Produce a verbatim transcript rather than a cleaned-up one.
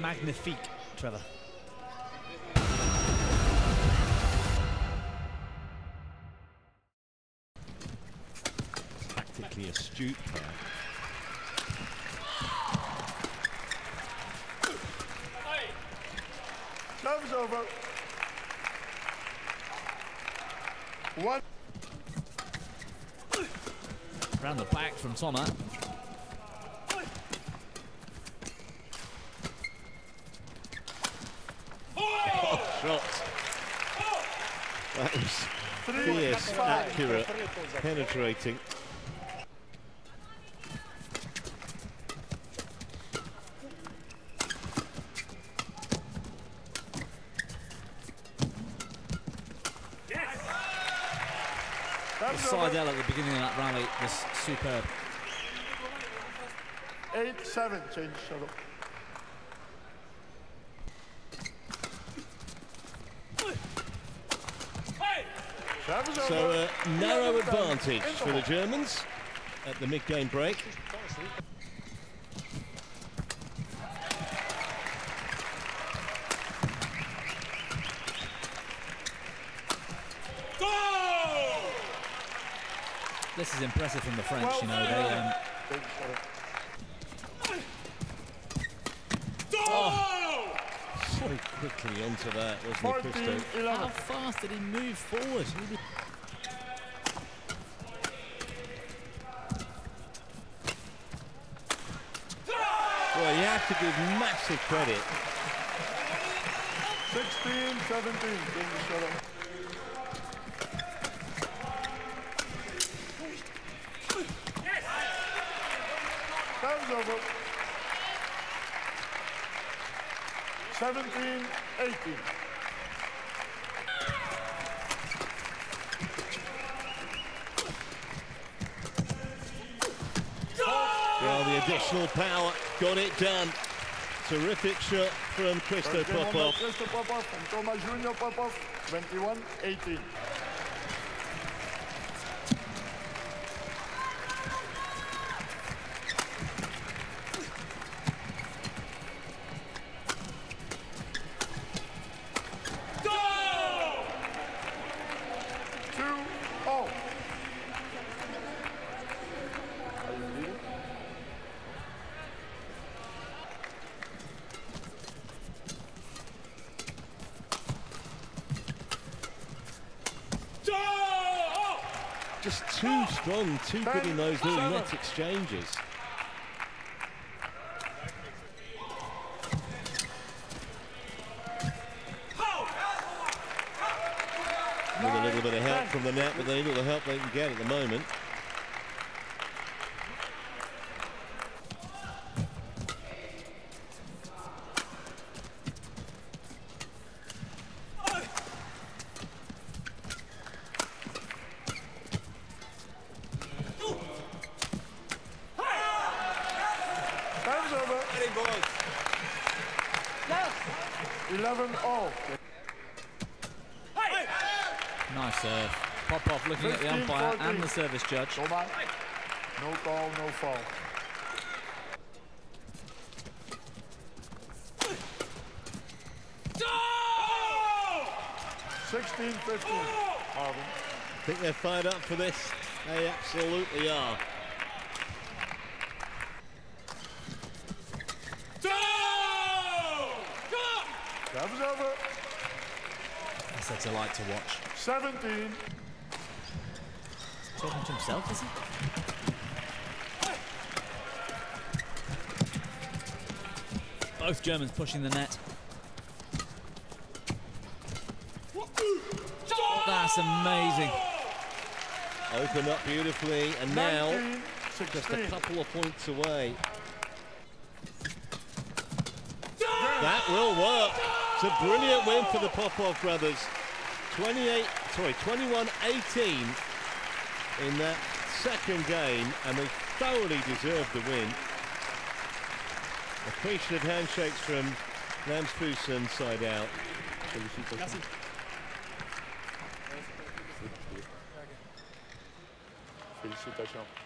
magnifique, Trevor. Tactically astute there. Serve's over. One. Round the back from Thomas. Oh, shot. That was fierce, accurate, penetrating. Seidel at the beginning of that rally was superb. eight seven, change shuttle. So a narrow advantage for the Germans at the mid-game break. This is impressive from the French, you know, they... Um, oh, so quickly onto that, wasn't he, Christo? How fast did he move forward? He well, you have to give massive credit. sixteen seventeen, shut up. That was over. seventeen eighteen. Well, the additional power got it done. Terrific shot from Christo Popov. Christo Popov and Thomas Junior Popov, twenty-one eighteen. Just too strong, too good in those little net exchanges. With a little bit of help from the net, but they need all the help they can get at the moment. eleven all. Nice serve. Popov looking at the umpire and the service judge. No call, no foul. sixteen fifteen. I think they're fired up for this. They absolutely are. That was over. That's a delight to watch. seventeen. He's talking to himself, is he? Both Germans pushing the net. That's amazing. Opened up beautifully, and now just a couple of points away. That will work. It's a brilliant win for the Popov brothers. twenty-eight, sorry, twenty-one eighteen in that second game, and they thoroughly deserved the win. Appreciative handshakes from Lamsfuss and Seidel. Félicitations.